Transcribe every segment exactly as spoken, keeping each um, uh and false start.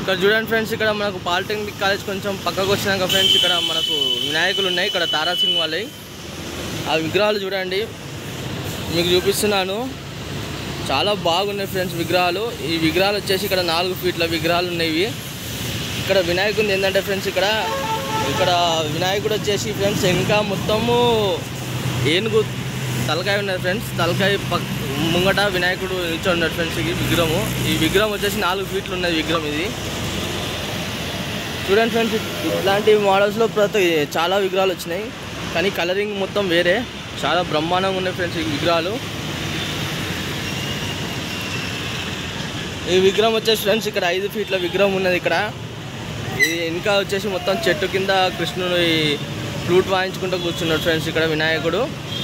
ఇక్కడ చూడండి ఫ్రెండ్స్, ఇక్కడ మనకు పాలిటెక్నిక్ కాలేజ్ కొంచెం పక్కకు వచ్చినాక ఫ్రెండ్స్ ఇక్కడ మనకు వినాయకులు ఉన్నాయి. ఇక్కడ తారాసింగ్ వాళ్ళవి ఆ విగ్రహాలు చూడండి, మీకు చూపిస్తున్నాను. చాలా బాగున్నాయి ఫ్రెండ్స్ విగ్రహాలు. ఈ విగ్రహాలు వచ్చేసి ఇక్కడ నాలుగు ఫీట్ల విగ్రహాలు ఉన్నాయి. ఇక్కడ వినాయకుడు ఏంటంటే ఫ్రెండ్స్, ఇక్కడ ఇక్కడ వినాయకుడు వచ్చేసి ఫ్రెండ్స్ ఇంకా మొత్తము ఏనుగు తలకాయ ఉన్నది ఫ్రెండ్స్. తలకాయ పక్ ముంగట వినాయకుడు నిల్చొని ఉన్నాడు ఫ్రెండ్స్. ఈ విగ్రహము ఈ విగ్రహం వచ్చేసి నాలుగు ఫీట్లు ఉన్నది విగ్రహం ఇది. చూడండి ఫ్రెండ్స్, ఇట్లాంటి మోడల్స్లో ప్రతి చాలా విగ్రహాలు వచ్చినాయి, కానీ కలరింగ్ మొత్తం వేరే. చాలా బ్రహ్మాండంగా ఉన్నాయి ఫ్రెండ్స్ ఈ విగ్రహాలు. ఈ విగ్రహం వచ్చేసి ఫ్రెండ్స్ ఇక్కడ ఐదు ఫీట్ల విగ్రహం ఉన్నది. ఇక్కడ ఇది ఇంకా వచ్చేసి మొత్తం చెట్టు కింద కృష్ణుడు ఫ్లూట్ వాయించుకుంటూ కూర్చున్నాడు ఫ్రెండ్స్ ఇక్కడ వినాయకుడు.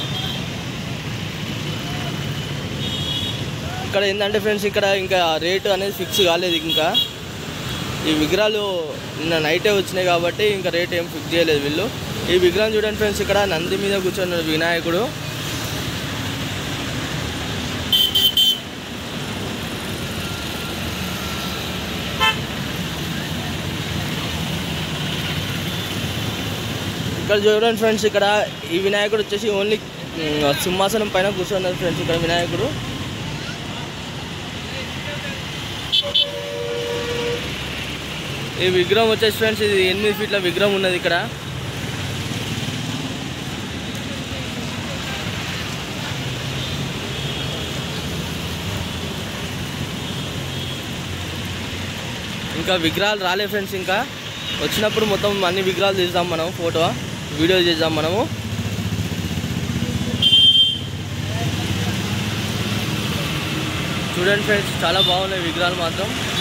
ఇక్కడ ఏంటంటే ఫ్రెండ్స్, ఇక్కడ ఇంకా రేటు అనేది ఫిక్స్ కాలేదు. ఇంకా ఈ విగ్రహాలు నిన్న నైటే వచ్చినాయి కాబట్టి ఇంకా రేట్ ఏం ఫిక్స్ చేయలేదు వీళ్ళు. ఈ విగ్రహం చూడండి ఫ్రెండ్స్, ఇక్కడ నంది మీద కూర్చున్నాడు వినాయకుడు. ఇక్కడ చూడండి ఫ్రెండ్స్, ఇక్కడ ఈ వినాయకుడు వచ్చేసి ఓన్లీ సింహాసనం పైన కూర్చున్నారు ఫ్రెండ్స్ ఇక్కడ వినాయకుడు. ఈ విగ్రహం వచ్చేసి ఫ్రెండ్స్ ఇది ఎనిమిది ఫీట్ల విగ్రహం ఉన్నది. ఇక్కడ ఇంకా విగ్రహాలు రాలే ఫ్రెండ్స్. ఇంకా వచ్చినప్పుడు మొత్తం అన్ని విగ్రహాలు తీద్దాం మనం, ఫోటో వీడియో చేద్దాం మనము. చూడండి ఫ్రెండ్స్, చాలా బాగున్నాయి విగ్రహాలు మాత్రం.